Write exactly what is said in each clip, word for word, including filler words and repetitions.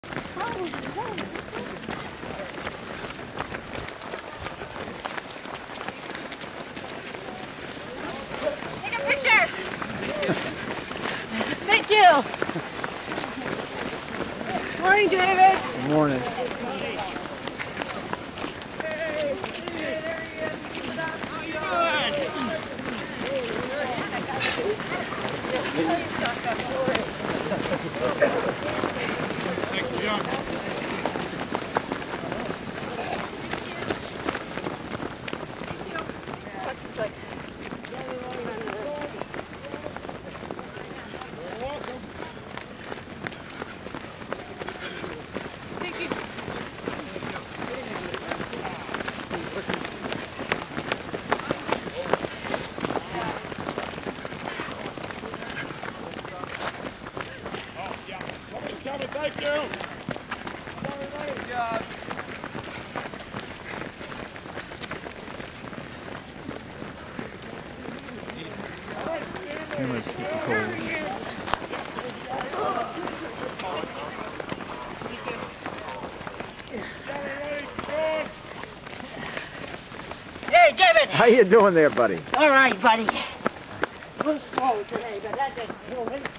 Take a picture! Thank you! Morning, David! Good morning. Thank you. Good job. Camera's super cold. Hey, David! How you doing there, buddy? All right, buddy. We're slow today, but that doesn't kill me.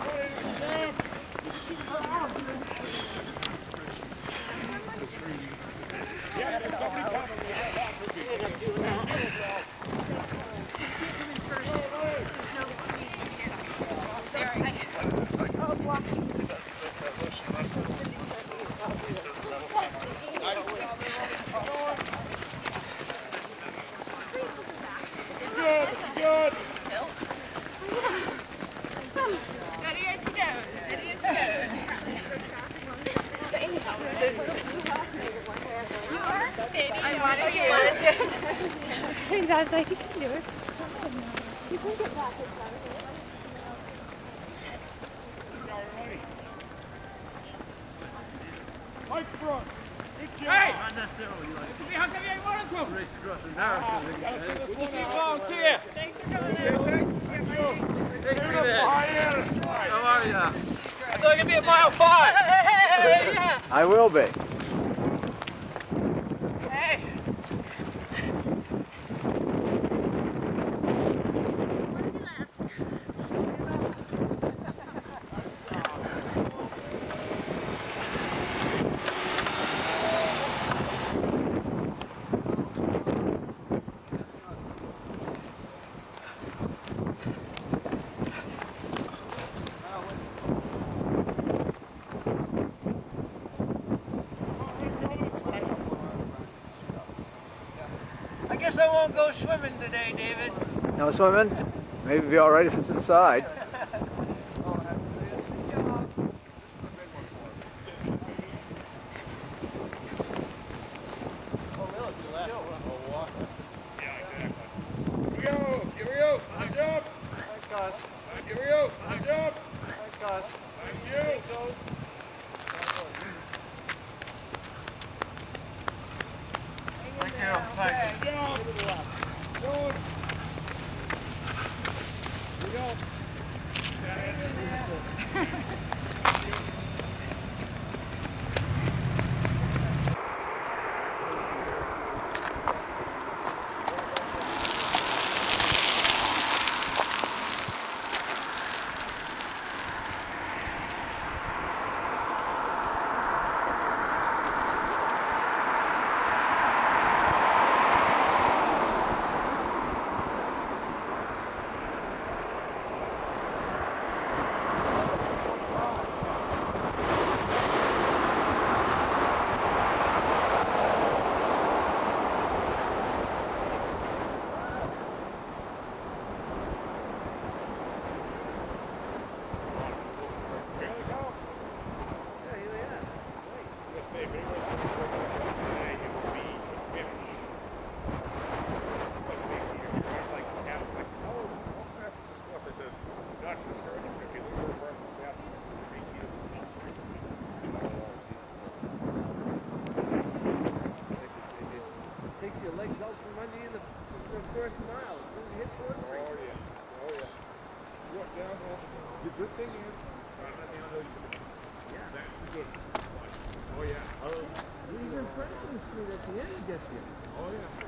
Hey guys, like, you can do it. You can get back. Mike Brooks. Hey! Not necessarily. How come you ain't wanted to? Race across America. We'll just see volunteer. Thanks for coming in. Thank you. Thanks for being here. How are ya? I thought you could be at mile five. Yeah. I will be. Hey. I guess I won't go swimming today, David. No swimming? Maybe it'll be all right if it's inside. Franklin Street at the end to get there. Oh, yeah.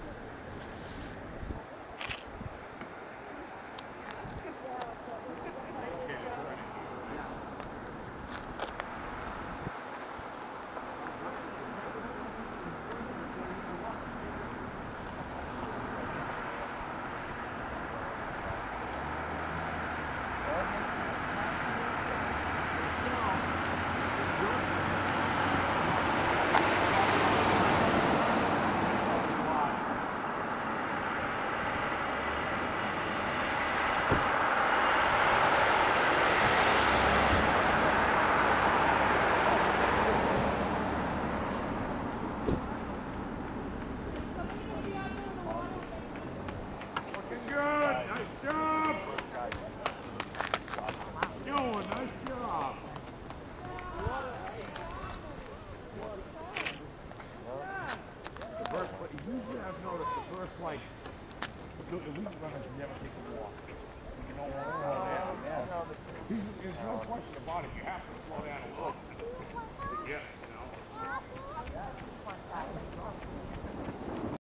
There's no question about it. You have to slow down.